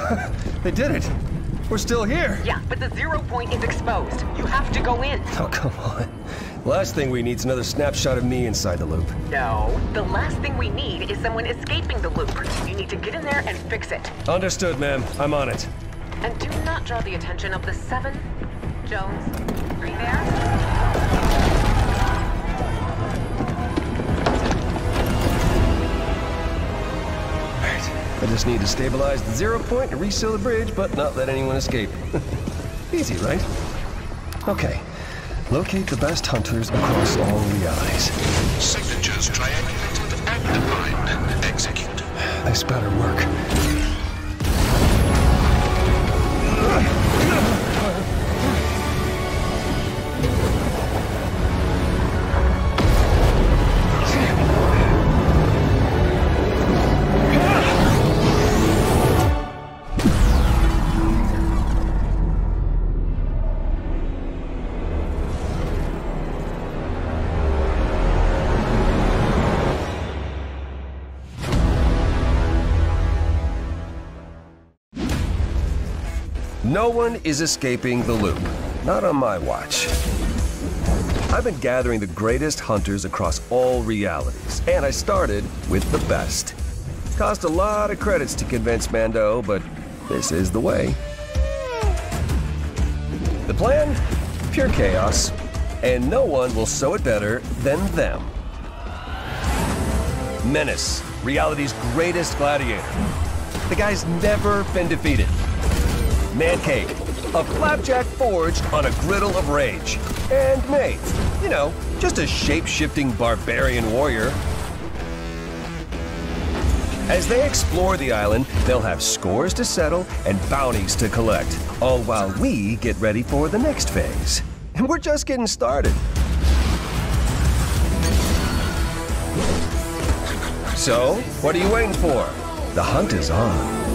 They did it. We're still here. Yeah, but the 0 point is exposed. You have to go in. Oh, come on. Last thing we need is another snapshot of me inside the loop. No. The last thing we need is someone escaping the loop. You need to get in there and fix it. Understood, ma'am. I'm on it. And do not draw the attention of the 7. Jones, are you there? I just need to stabilize the 0 point and reseal the bridge, but not let anyone escape. Easy, right? Okay. Locate the best hunters across all realities. Signatures triangulated and defined. Execute. This better work. No one is escaping the loop. Not on my watch. I've been gathering the greatest hunters across all realities, and I started with the best. Cost a lot of credits to convince Mando, but this is the way. The plan? Pure chaos, and no one will sew it better than them. Menace, reality's greatest gladiator. The guy's never been defeated. Man Cave, a flapjack forged on a griddle of rage. And Maeve, you know, just a shape-shifting barbarian warrior. As they explore the island, they'll have scores to settle and bounties to collect, all while we get ready for the next phase. And we're just getting started. So, what are you waiting for? The hunt is on.